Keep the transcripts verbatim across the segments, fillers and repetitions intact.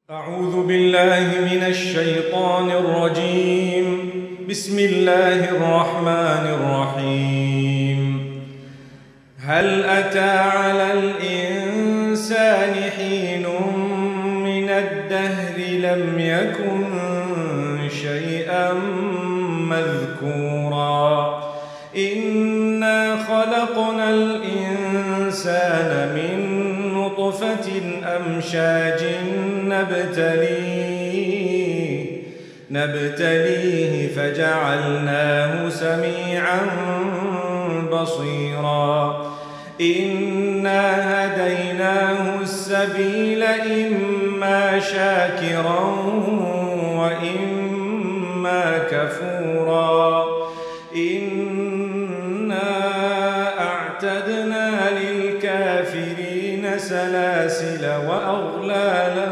أعوذ بالله من الشيطان الرجيم. بسم الله الرحمن الرحيم. هل أتى على الإنسان حين من الدهر لم يكن شيئا مذكورا إنا خلقنا الإنسان من نطفة أمشاج نبتليه نبتليه فجعلناه سميعا بصيرا إنا هديناه السبيل إما شاكرا وإما كفورا إنا أعتدنا للكافرين سلاسل وأغلالا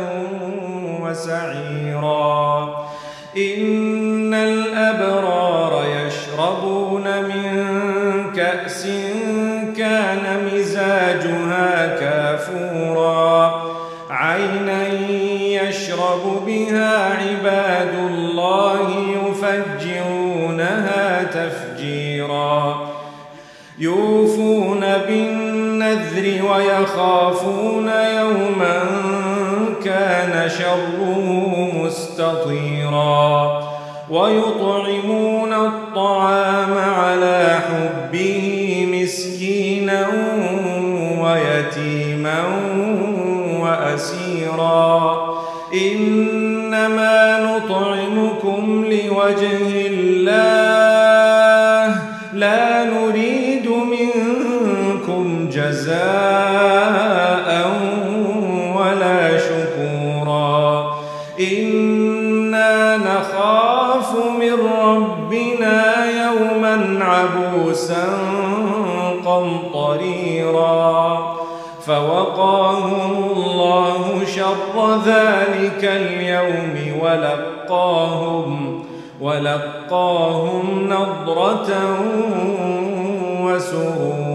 وسعيرا إن الأبرار يشربون من كأس كان مزاجها كافورا عينا يشرب بها عباد الله يفجرونها تفجيرا يوفون بالنذر ويخافون يوما كان شره مستطيرا ويطعمون الطعام على حبه مسكينا ويتيما وأسيرا إنما نطعمكم لوجه الله لا نريد منكم جزاء ولا شكورا إنا نخاف من ربنا يوما عبوسا قمطريرا فوقاهم الله شر ذلك اليوم ولقاهم ولقاهم نضرة وسرورا.